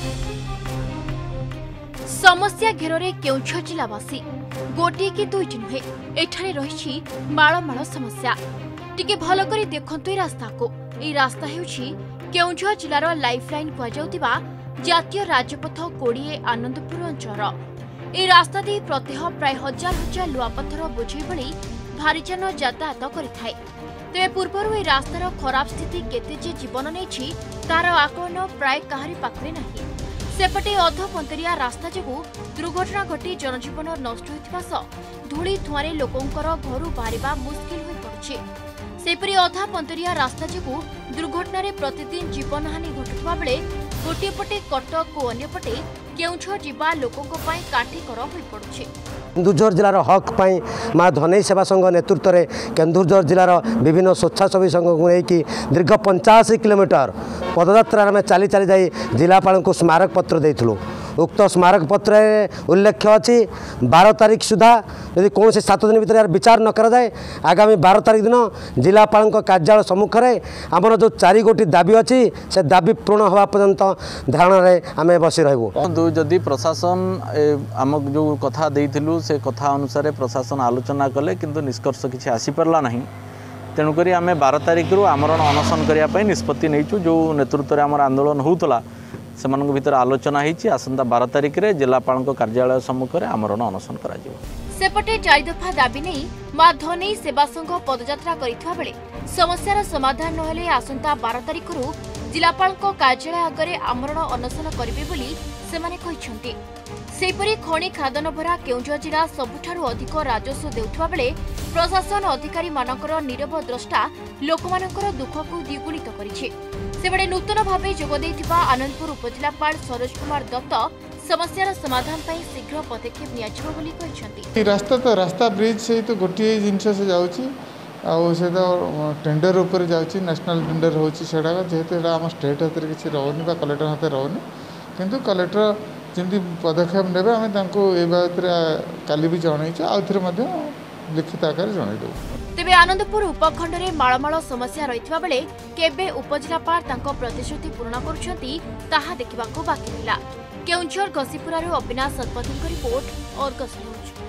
समस्या घेरे केउझर जिलावासी गोटे कि दुईटी नुहे एठारे रही मालमाल समस्या टिके भल करी देखंतु रास्ता को ए रास्ता हेउछि केउझर जिलार लाइफलाइन कुआजाउतिबा जातीय राजपथ 20 आनंदपुर अंचल ए रास्ता दे प्रत्यह प्राय हजार हजार लुआपत्थर बोझे भली भारीजान यातायात करिथाय। तेरे पूर्वर ए रास्तार खराब स्थिति केते जे जीवन नेछि तार आकलन प्राय काहारी पाखरे नाही। सेपटे अधपंतरिया रास्ता जोगु दुर्घटना घटी जनजीवन नष्ट होइथिबा सह धूली धुआरे लोकंकर घरु बाहरिबा मुश्किल होई पड़छि। सेपरि अधा पंतरिया रास्ता जोगु दुर्घटना रे प्रतिदिन जीवनहानि घटुवा बेले गोटे पटे कटक और अन्य पटे केउझर जीवा लोकंक पई काठीकर होई पड़छि। केन्दुझर जिलार हक पाई माँ धनई सेवा संघ नेतृत्व में केन्दुझर जिलार विभिन्न स्वेच्छासेवी संघ को लेकिन दीर्घ 85 किलोमीटर पदयात्रा आम चली चली जाई जिलापाल को स्मारक पत्र देइथलु। उक्त स्मारक पत्र उल्लेख अच्छी 12 तारीख सुधा यदि कौन से 7 दिन भीतर विचार न करा जाए आगामी 12 तारीख दिन जिलापाल कार्यालय सम्मुख में आमर जो 4 गोटी दाबी अच्छी से दाबी पूर्ण हवा पर्यंत धारणा आम बसी रही। जदि प्रशासन आम जो कथा देइथिलु से कथा अनुसार प्रशासन आलोचना कले किंतु निष्कर्ष किसी आसीपारा ना तेणुक आम 12 तारीख रु आमरण अनशन करने निष्पत्ति नहींचु। जो नेतृत्व में आमर आंदोलन होता से भीतर आलोचना होती आसंता 12 तारीख रे जिलापाल कार्यालय सम्मुख में आमरण अनशन करा सेपटे 4 दफा दाबी नहीं माँ धनई सेवा संघ पदयात्रा करिथवा बेले समस्यार समाधान नहेले आसंता 12 तारीख रु जिलापाल कार्यालय आगे आमरण अनशन करिवे बोली सेमाने कहिसंती। सेपरि खनि खादन भरा केउझर जिला सबुठारु अधिक राजस्व देउथवा बेले प्रशासन अधिकारी मानकर नीरव द्रष्टा लोकमानकर दुख को द्विगुणित करिछि। सेबडे नूतन भावे जोग देइथिबा आनंदपुर उपजिलापाल सरोज कुमार दत्त समस्यार समाधान पई शीघ्र पदक्षेप नियाजिबो बोली कहिसंती। रास्ता ब्रिज से तो गोटे जिनस से जाउछि आउ से तो टेंडर ऊपर जाउछि नेशनल टेंडर होछि सेडा जेहेतु आम स्टेट हाथ में किसी रोनी कलेक्टर हाथ रोनी किंतु कलेक्टर जमी पदक्षेप नेबे आम ए बाबद काली भी जनईचु आउ थे लिखित आकार जनईदेव। तेबे आनंदपुर उपखंड में मालमाल समस्या रही बेले केबे उपजिलापाल तांको प्रतिश्रुति पूर्ण करुछंती ताहा देखिबाको बाकी रहिला। केउझर घसीपुरारू अविनाश सतपथीଙ୍କ रिपोर्ट अर्गस न्यूज।